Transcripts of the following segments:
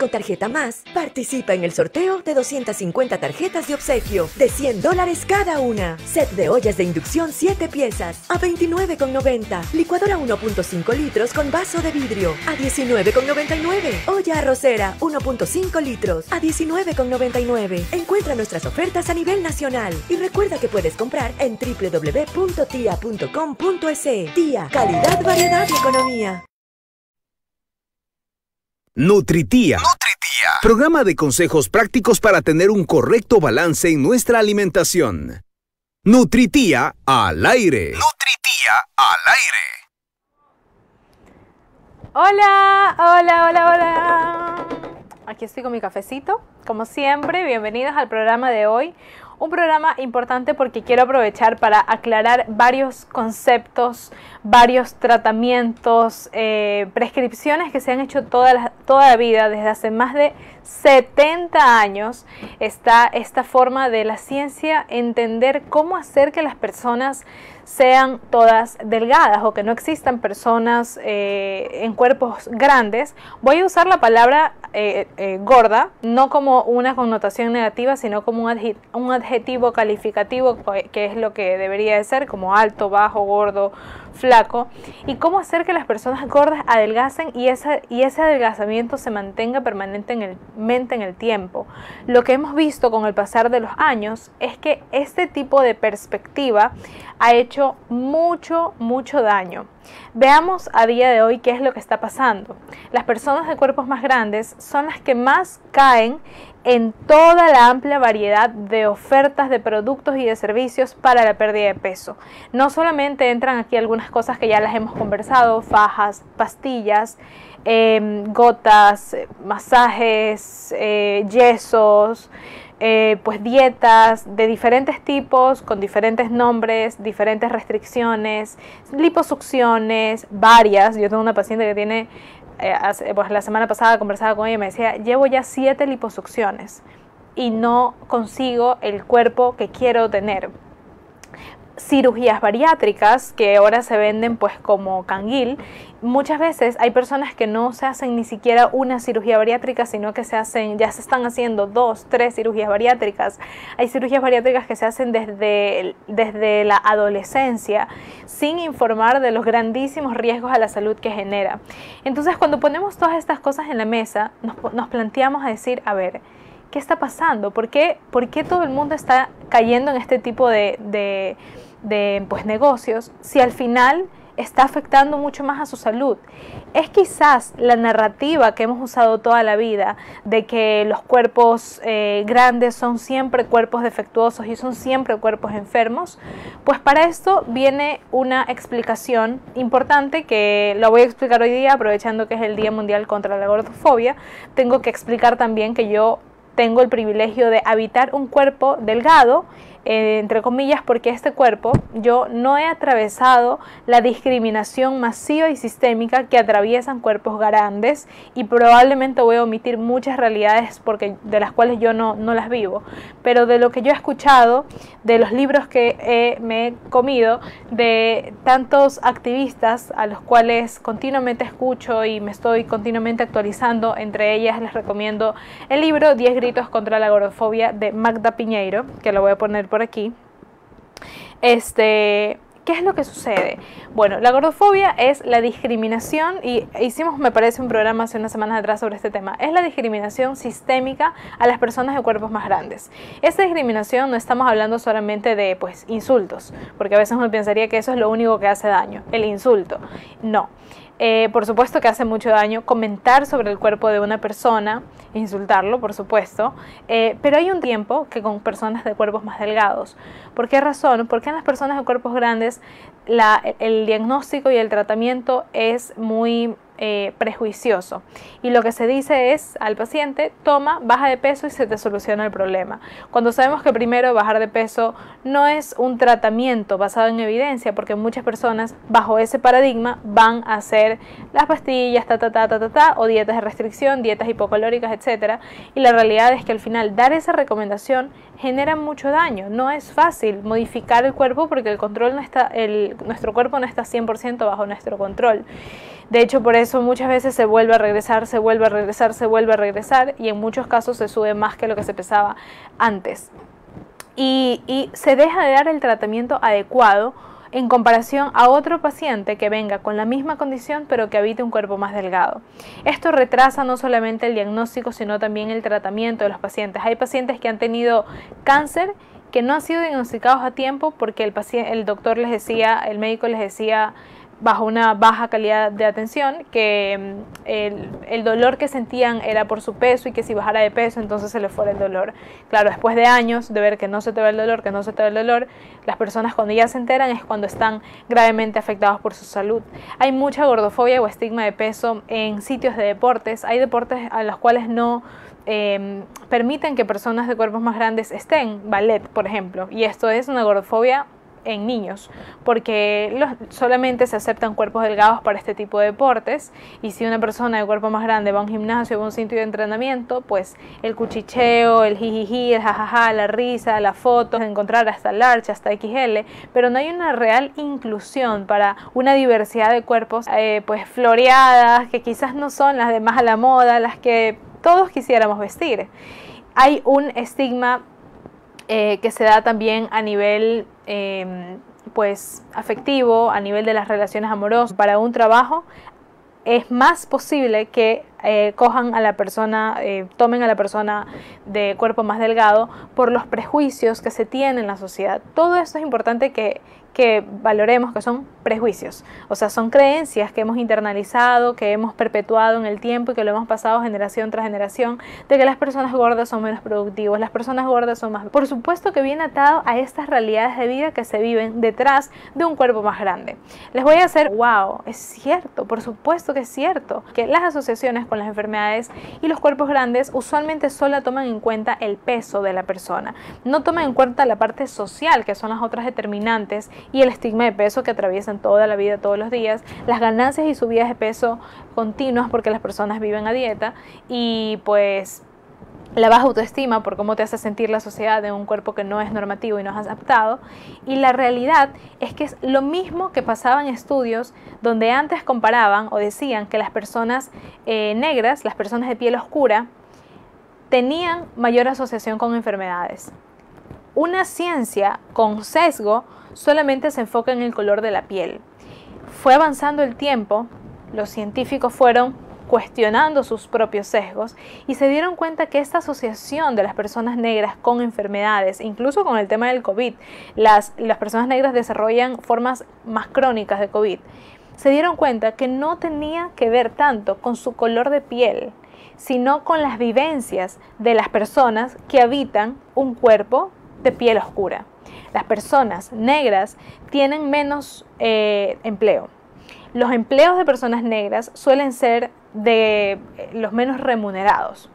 con Tarjeta Más, participa en el sorteo de 250 tarjetas de obsequio de $100 cada una. Set de ollas de inducción 7 piezas a $29,90. Licuadora 1.5 litros con vaso de vidrio a $19,99. Olla arrocera 1.5 litros a $19,99. Encuentra nuestras ofertas a nivel nacional y recuerda que puedes comprar en www.tia.com.es. Tía, calidad, variedad y economía. Nutritía. Programa de consejos prácticos para tener un correcto balance en nuestra alimentación. Nutritía al aire. Nutritía al aire. Hola, hola, hola, hola. Aquí estoy con mi cafecito. Como siempre, bienvenidos al programa de hoy. Un programa importante porque quiero aprovechar para aclarar varios conceptos, varios tratamientos, prescripciones que se han hecho toda la vida, desde hace más de 70 años. Está esta forma de la ciencia entender cómo hacer que las personas sean todas delgadas o que no existan personas en cuerpos grandes. Voy a usar la palabra gorda, no como una connotación negativa, sino como un adjetivo calificativo, que es lo que debería de ser, como alto, bajo, gordo, flaco. Y cómo hacer que las personas gordas adelgacen y ese adelgazamiento se mantenga permanentemente en el tiempo. Lo que hemos visto con el pasar de los años es que este tipo de perspectiva ha hecho mucho daño. Veamos a día de hoy qué es lo que está pasando. Las personas de cuerpos más grandes son las que más caen en toda la amplia variedad de ofertas de productos y de servicios para la pérdida de peso. No solamente entran aquí algunas cosas que ya las hemos conversado, fajas, pastillas, gotas, masajes, yesos, pues dietas de diferentes tipos, con diferentes nombres, diferentes restricciones, liposucciones, varias. Yo tengo una paciente que tiene, pues la semana pasada conversaba con ella y me decía, llevo ya 7 liposucciones y no consigo el cuerpo que quiero tener. Cirugías bariátricas que ahora se venden pues como canguil. Muchas veces hay personas que no se hacen ni siquiera una cirugía bariátrica, sino que ya se están haciendo 2, 3 cirugías bariátricas. Hay cirugías bariátricas que se hacen desde la adolescencia, sin informar de los grandísimos riesgos a la salud que genera. Entonces, cuando ponemos todas estas cosas en la mesa, nos planteamos a decir, a ver, ¿qué está pasando? ¿Por qué todo el mundo está cayendo en este tipo de pues, negocios si al final está afectando mucho más a su salud? Es quizás la narrativa que hemos usado toda la vida de que los cuerpos grandes son siempre cuerpos defectuosos y son siempre cuerpos enfermos. Pues para esto viene una explicación importante que la voy a explicar hoy día, aprovechando que es el Día Mundial contra la Gordofobia. Tengo que explicar también que yo tengo el privilegio de habitar un cuerpo delgado, entre comillas, porque este cuerpo yo no he atravesado la discriminación masiva y sistémica que atraviesan cuerpos grandes, y probablemente voy a omitir muchas realidades de las cuales yo no las vivo, pero de lo que yo he escuchado, de los libros que me he comido, de tantos activistas a los cuales continuamente escucho y me estoy continuamente actualizando. Entre ellas les recomiendo el libro 10 gritos contra la gordofobia de Magda Piñeiro, que lo voy a poner por aquí. ¿Qué es lo que sucede? Bueno, la gordofobia es la discriminación, y hicimos, me parece, un programa hace unas semanas atrás sobre este tema. Es la discriminación sistémica a las personas de cuerpos más grandes. Esta discriminación no estamos hablando solamente de pues insultos, porque a veces uno pensaría que eso es lo único que hace daño, el insulto. No. Por supuesto que hace mucho daño comentar sobre el cuerpo de una persona, insultarlo, por supuesto, pero hay un tiempo que con personas de cuerpos más delgados. ¿Por qué razón? Porque en las personas de cuerpos grandes el diagnóstico y el tratamiento es muy prejuicioso, y lo que se dice es al paciente: toma, baja de peso y se te soluciona el problema, cuando sabemos que primero bajar de peso no es un tratamiento basado en evidencia, porque muchas personas bajo ese paradigma van a hacer las pastillas, o dietas de restricción, dietas hipocalóricas, etcétera, y la realidad es que al final dar esa recomendación genera mucho daño. No es fácil modificar el cuerpo porque nuestro cuerpo no está 100% bajo nuestro control. De hecho, por eso peso muchas veces se vuelve a regresar, se vuelve a regresar, se vuelve a regresar, y en muchos casos se sube más que lo que se pesaba antes. Y se deja de dar el tratamiento adecuado en comparación a otro paciente que venga con la misma condición pero que habite un cuerpo más delgado. Esto retrasa no solamente el diagnóstico, sino también el tratamiento de los pacientes. Hay pacientes que han tenido cáncer que no han sido diagnosticados a tiempo porque el doctor les decía, el médico les decía, bajo una baja calidad de atención, que el dolor que sentían era por su peso y que si bajara de peso entonces se les fuera el dolor. Claro, después de años de ver que no se te va el dolor, que no se te va el dolor, las personas cuando ya se enteran es cuando están gravemente afectados por su salud. Hay mucha gordofobia o estigma de peso en sitios de deportes. Hay deportes a los cuales no permiten que personas de cuerpos más grandes estén, ballet por ejemplo, y esto es una gordofobia en niños, porque solamente se aceptan cuerpos delgados para este tipo de deportes, y si una persona de cuerpo más grande va a un gimnasio, va a un sitio de entrenamiento, pues el cuchicheo, el jijiji, el jajaja, la risa, las fotos, encontrar hasta large, hasta XL, pero no hay una real inclusión para una diversidad de cuerpos pues floreadas, que quizás no son las de más a la moda, las que todos quisiéramos vestir. Hay un estigma que se da también a nivel pues afectivo, a nivel de las relaciones amorosas. Para un trabajo es más posible que cojan a la persona, tomen a la persona de cuerpo más delgado por los prejuicios que se tienen en la sociedad. Todo esto es importante que valoremos, que son prejuicios, o sea, son creencias que hemos internalizado, que hemos perpetuado en el tiempo y que lo hemos pasado generación tras generación, de que las personas gordas son menos productivos, las personas gordas son más... Por supuesto que viene atado a estas realidades de vida que se viven detrás de un cuerpo más grande. Les voy a hacer, wow, es cierto, por supuesto que es cierto, que las asociaciones con las enfermedades y los cuerpos grandes usualmente solo toman en cuenta el peso de la persona, no toman en cuenta la parte social, que son las otras determinantes, y el estigma de peso que atraviesan toda la vida, todos los días, las ganancias y subidas de peso continuas porque las personas viven a dieta, y pues la baja autoestima por cómo te hace sentir la sociedad de un cuerpo que no es normativo y no es aceptado. Y la realidad es que es lo mismo que pasaba en estudios donde antes comparaban o decían que las personas negras, las personas de piel oscura, tenían mayor asociación con enfermedades. Una ciencia con sesgo solamente se enfoca en el color de la piel. Fue avanzando el tiempo, los científicos fueron cuestionando sus propios sesgos y se dieron cuenta que esta asociación de las personas negras con enfermedades, incluso con el tema del COVID, las personas negras desarrollan formas más crónicas de COVID, se dieron cuenta que no tenía que ver tanto con su color de piel, sino con las vivencias de las personas que habitan un cuerpo de piel oscura. Las personas negras tienen menos empleo. Los empleos de personas negras suelen ser de los menos remunerados.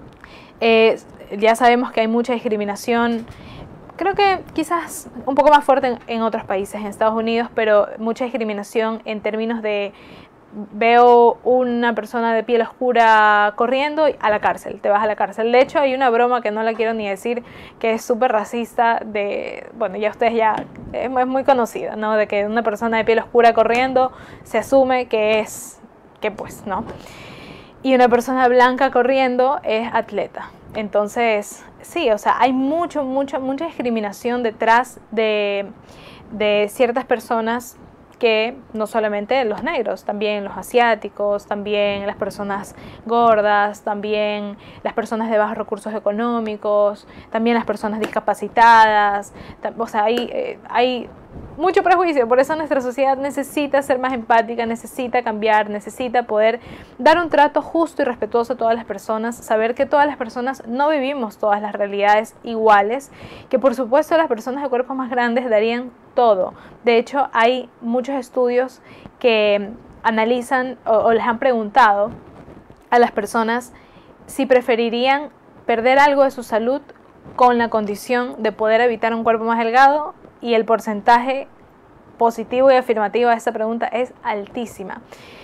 Ya sabemos que hay mucha discriminación, creo que quizás un poco más fuerte en otros países, en Estados Unidos, pero mucha discriminación en términos de: veo una persona de piel oscura corriendo, a la cárcel, te vas a la cárcel. De hecho, hay una broma que no la quiero ni decir, que es súper racista, bueno, ya ustedes es muy conocida, ¿no? De que una persona de piel oscura corriendo se asume que pues, ¿no? Y una persona blanca corriendo es atleta. Entonces, sí, o sea, hay mucha discriminación detrás de ciertas personas, que no solamente los negros, también los asiáticos, también las personas gordas, también las personas de bajos recursos económicos, también las personas discapacitadas. O sea, hay mucho prejuicio. Por eso nuestra sociedad necesita ser más empática, necesita cambiar, necesita poder dar un trato justo y respetuoso a todas las personas, saber que todas las personas no vivimos todas las realidades iguales, que por supuesto las personas de cuerpos más grandes darían todo. De hecho, hay muchos estudios que analizan o les han preguntado a las personas si preferirían perder algo de su salud con la condición de poder evitar un cuerpo más delgado, y el porcentaje positivo y afirmativo a esta pregunta es altísima.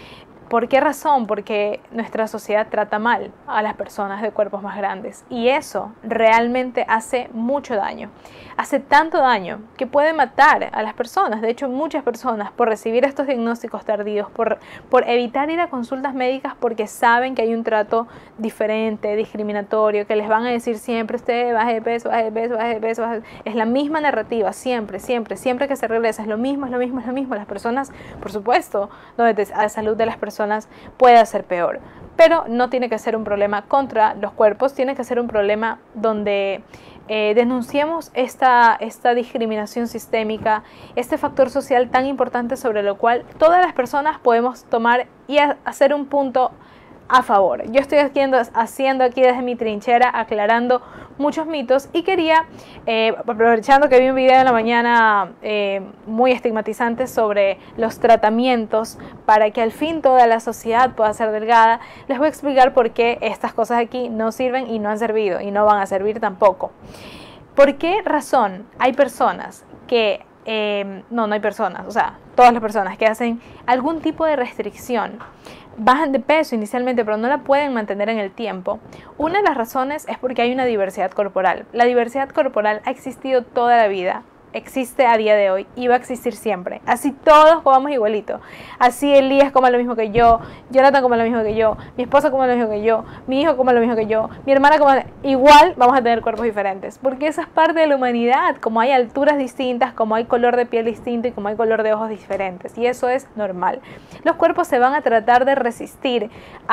¿Por qué razón? Porque nuestra sociedad trata mal a las personas de cuerpos más grandes y eso realmente hace mucho daño. Hace tanto daño que puede matar a las personas. De hecho, muchas personas por recibir estos diagnósticos tardíos, por evitar ir a consultas médicas porque saben que hay un trato diferente, discriminatorio, que les van a decir siempre, usted baje de peso, baje de peso, baje de peso, baje de peso. Es la misma narrativa, siempre que se regresa, es lo mismo. Las personas, por supuesto, donde la salud de las personas puede ser peor. Pero no tiene que ser un problema contra los cuerpos, tiene que ser un problema donde denunciemos esta discriminación sistémica, este factor social tan importante sobre lo cual todas las personas podemos tomar y hacer un punto a favor. Yo estoy haciendo aquí desde mi trinchera, aclarando muchos mitos y quería, aprovechando que vi un video en la mañana muy estigmatizante sobre los tratamientos para que al fin toda la sociedad pueda ser delgada, les voy a explicar por qué estas cosas aquí no sirven y no han servido y no van a servir tampoco. ¿Por qué razón hay personas que, no hay personas, o sea, todas las personas que hacen algún tipo de restricción, bajan de peso inicialmente, pero no la pueden mantener en el tiempo? Una de las razones es porque hay una diversidad corporal. La diversidad corporal ha existido toda la vida, existe a día de hoy y va a existir siempre. Así todos comamos igualito. Así Elías coma lo mismo que yo, Jonathan coma lo mismo que yo, mi esposa coma lo mismo que yo, mi hijo coma lo mismo que yo, mi hermana coma... Igual vamos a tener cuerpos diferentes, porque esa es parte de la humanidad. Como hay alturas distintas, como hay color de piel distinto y como hay color de ojos diferentes. Y eso es normal. Los cuerpos se van a tratar de resistir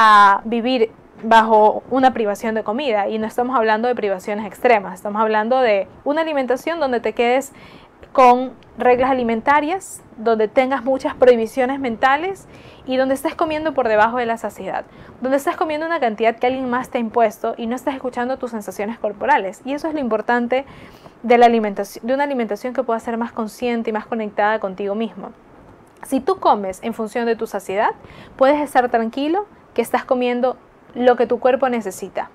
a vivir bajo una privación de comida, y no estamos hablando de privaciones extremas, estamos hablando de una alimentación donde te quedes con reglas alimentarias, donde tengas muchas prohibiciones mentales y donde estés comiendo por debajo de la saciedad, donde estás comiendo una cantidad que alguien más te ha impuesto y no estás escuchando tus sensaciones corporales. Y eso es lo importante de la alimentación, de una alimentación que pueda ser más consciente y más conectada contigo mismo. Si tú comes en función de tu saciedad, puedes estar tranquilo que estás comiendo lo que tu cuerpo necesita.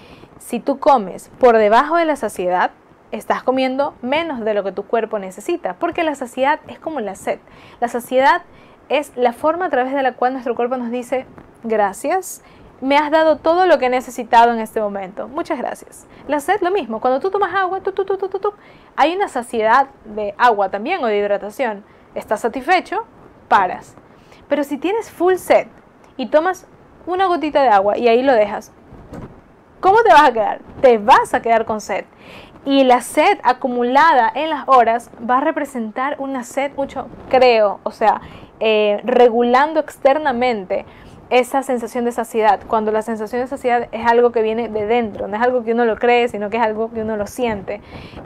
Si tú comes por debajo de la saciedad, estás comiendo menos de lo que tu cuerpo necesita, porque la saciedad es como la sed. La saciedad es la forma a través de la cual nuestro cuerpo nos dice: gracias, me has dado todo lo que he necesitado en este momento, muchas gracias. La sed, lo mismo, cuando tú tomas agua, hay una saciedad de agua también, o de hidratación. Estás satisfecho, paras. Pero si tienes full sed y tomas una gotita de agua y ahí lo dejas, ¿cómo te vas a quedar? Te vas a quedar con sed. Y la sed acumulada en las horas va a representar una sed mucho, regulando externamente esa sensación de saciedad, cuando la sensación de saciedad es algo que viene de dentro, no es algo que uno lo cree, sino que es algo que uno lo siente.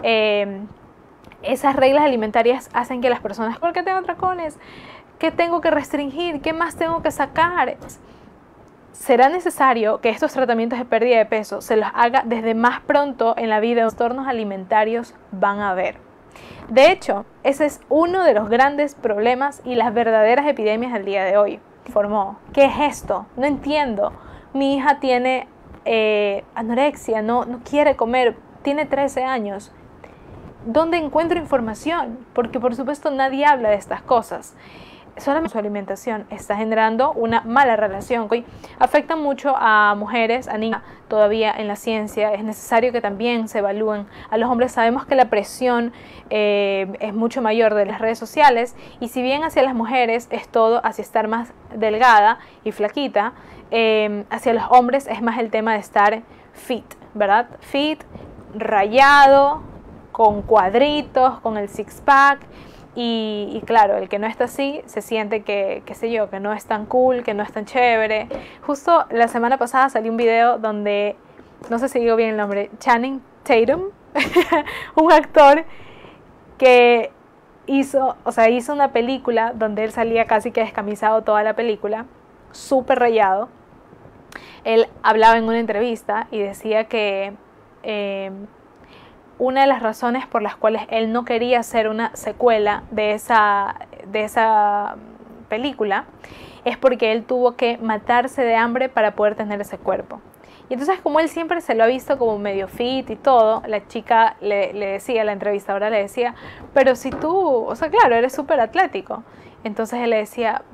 Esas reglas alimentarias hacen que las personas: ¿por qué tengo atracones? ¿Qué tengo que restringir? ¿Qué más tengo que sacar? Será necesario que estos tratamientos de pérdida de peso se los haga desde más pronto en la vida. Los trastornos alimentarios van a haber. De hecho, ese es uno de los grandes problemas y las verdaderas epidemias del día de hoy. Informó: ¿qué es esto? No entiendo. Mi hija tiene anorexia, no quiere comer, tiene 13 años. ¿Dónde encuentro información? Porque por supuesto nadie habla de estas cosas. Solamente su alimentación está generando una mala relación. Afecta mucho a mujeres, a niñas. Todavía en la ciencia es necesario que también se evalúen. A los hombres sabemos que la presión es mucho mayor de las redes sociales, y si bien hacia las mujeres es todo hacia estar más delgada y flaquita, hacia los hombres es más el tema de estar fit, ¿verdad? Fit, rayado, con cuadritos, con el six-pack. Y claro, el que no está así se siente que no es tan cool, que no es tan chévere. Justo la semana pasada salió un video donde, no sé si digo bien el nombre, Channing Tatum, un actor que hizo una película donde él salía casi que descamisado toda la película, súper rayado. Él hablaba en una entrevista y decía que una de las razones por las cuales él no quería hacer una secuela de esa película es porque él tuvo que matarse de hambre para poder tener ese cuerpo. Y entonces, como él siempre se lo ha visto como medio fit y todo, la chica le decía, la entrevistadora le decía: pero si tú, claro, eres súper atlético. Entonces él le decía: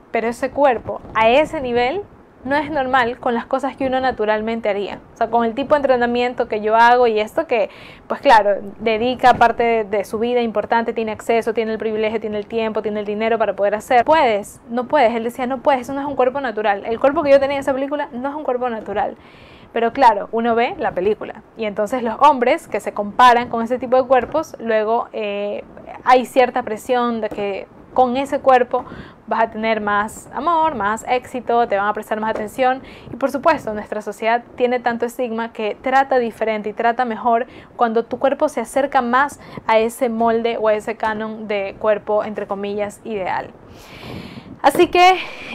pero ese cuerpo a ese nivel no es normal con las cosas que uno naturalmente haría. O sea, con el tipo de entrenamiento que yo hago y esto que, pues claro, dedica parte de su vida importante, tiene acceso, tiene el privilegio, tiene el tiempo, tiene el dinero para poder hacer. ¿Puedes? No puedes. Él decía, no puedes, eso no es un cuerpo natural. El cuerpo que yo tenía en esa película no es un cuerpo natural. Pero claro, uno ve la película y entonces los hombres que se comparan con ese tipo de cuerpos, luego hay cierta presión de que con ese cuerpo vas a tener más amor, más éxito, te van a prestar más atención y por supuesto nuestra sociedad tiene tanto estigma que trata diferente y trata mejor cuando tu cuerpo se acerca más a ese molde o a ese canon de cuerpo entre comillas ideal. Así que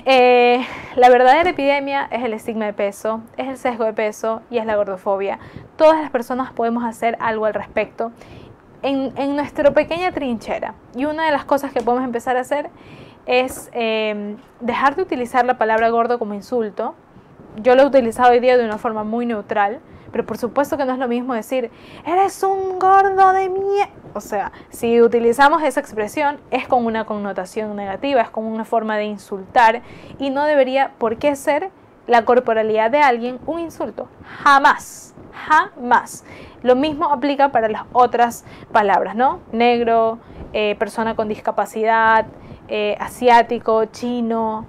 la verdadera epidemia es el estigma de peso, es el sesgo de peso y es la gordofobia. Todas las personas podemos hacer algo al respecto en nuestra pequeña trinchera. Y una de las cosas que podemos empezar a hacer es dejar de utilizar la palabra gordo como insulto. Yo lo he utilizado hoy día de una forma muy neutral, pero por supuesto que no es lo mismo decir eres un gordo de mierda. O sea, si utilizamos esa expresión es con una connotación negativa, es como una forma de insultar y no debería por qué ser la corporalidad de alguien un insulto. Jamás, jamás. Lo mismo aplica para las otras palabras, ¿no? Negro, persona con discapacidad, asiático, chino,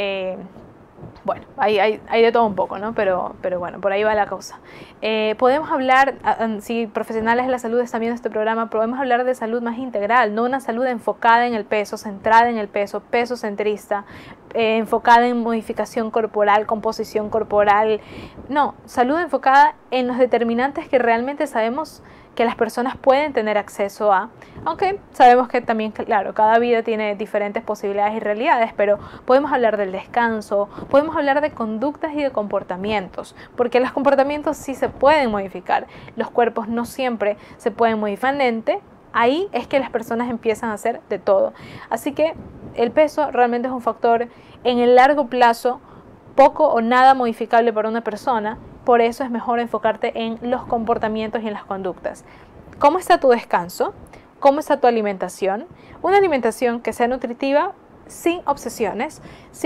bueno, hay de todo un poco, ¿no? Pero bueno, por ahí va la cosa. Podemos hablar, si profesionales de la salud están viendo este programa, podemos hablar de salud más integral, no una salud enfocada en el peso, centrada en el peso, peso centrista, enfocada en modificación corporal, composición corporal. No, salud enfocada en los determinantes que realmente sabemos que las personas pueden tener acceso a, aunque sabemos que también, claro, cada vida tiene diferentes posibilidades y realidades, pero podemos hablar del descanso, podemos hablar de conductas y de comportamientos, porque los comportamientos sí se pueden modificar, los cuerpos no siempre se pueden modificar. Ahí es que las personas empiezan a hacer de todo, así que el peso realmente es un factor en el largo plazo poco o nada modificable para una persona. Por eso es mejor enfocarte en los comportamientos y en las conductas. ¿Cómo está tu descanso? ¿Cómo está tu alimentación? Una alimentación que sea nutritiva sin obsesiones,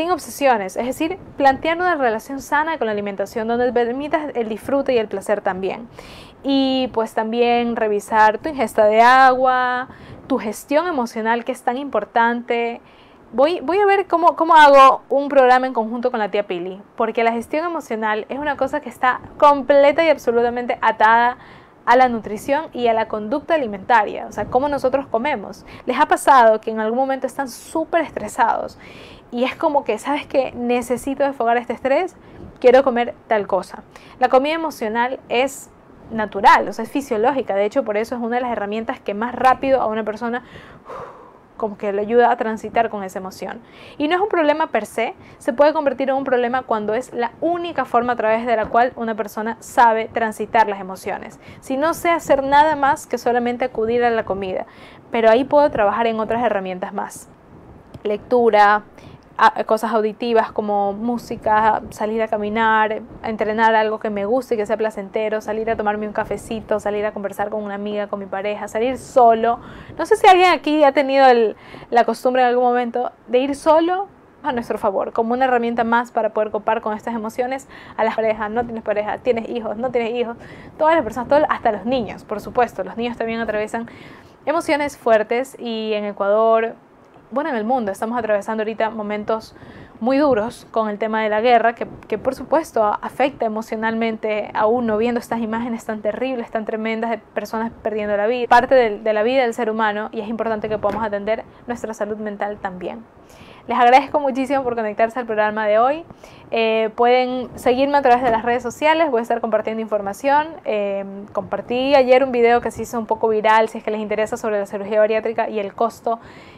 es decir, plantear una relación sana con la alimentación donde permitas el disfrute y el placer también. Y pues también revisar tu ingesta de agua, tu gestión emocional que es tan importante. Voy a ver cómo hago un programa en conjunto con la tía Pili, porque la gestión emocional es una cosa que está completa y absolutamente atada a la nutrición y a la conducta alimentaria, o sea, cómo nosotros comemos. ¿Les ha pasado que en algún momento están súper estresados y es como que, ¿sabes qué? Necesito desfogar este estrés, quiero comer tal cosa? La comida emocional es natural, o sea, es fisiológica, de hecho por eso es una de las herramientas que más rápido a una persona como que le ayuda a transitar con esa emoción. Y no es un problema per se, se puede convertir en un problema cuando es la única forma a través de la cual una persona sabe transitar las emociones. Si no sé hacer nada más que solamente acudir a la comida, pero ahí puedo trabajar en otras herramientas más. Lectura, cosas auditivas como música, salir a caminar, a entrenar algo que me guste y que sea placentero, salir a tomarme un cafecito, salir a conversar con una amiga, con mi pareja, salir solo. No sé si alguien aquí ha tenido la costumbre en algún momento de ir solo a nuestro favor, como una herramienta más para poder copar con estas emociones a las parejas. No tienes pareja, tienes hijos, no tienes hijos, todas las personas, hasta los niños, por supuesto. Los niños también atraviesan emociones fuertes y en Ecuador, bueno, en el mundo estamos atravesando ahorita momentos muy duros con el tema de la guerra, que por supuesto afecta emocionalmente a uno viendo estas imágenes tan terribles, tan tremendas de personas perdiendo la vida, parte de la vida del ser humano, y es importante que podamos atender nuestra salud mental también. Les agradezco muchísimo por conectarse al programa de hoy. Pueden seguirme a través de las redes sociales, voy a estar compartiendo información. Compartí ayer un video que se hizo un poco viral, si es que les interesa, sobre la cirugía bariátrica y el costo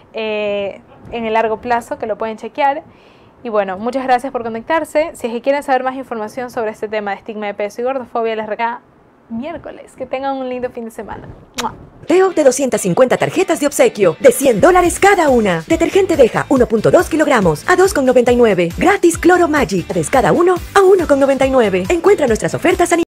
en el largo plazo, que lo pueden chequear. Y bueno, muchas gracias por conectarse. Si es que quieren saber más información sobre este tema de estigma de peso y gordofobia, les recuerdo miércoles. Que tengan un lindo fin de semana. ¡Mua! Sorteo de 250 tarjetas de obsequio de $100 cada una. Detergente Deja 1.2 kilogramos a $2,99. Gratis Cloro Magic. Cada uno a $1,99. Encuentra nuestras ofertas